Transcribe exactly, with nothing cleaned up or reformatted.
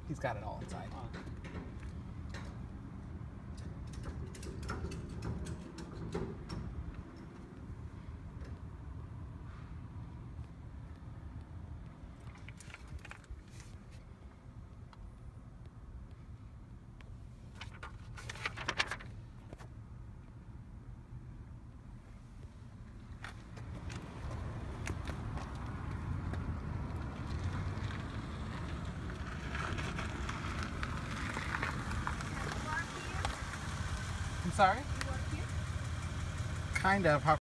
He's got it all inside. Oh. I'm sorry? You work here? Kind of. How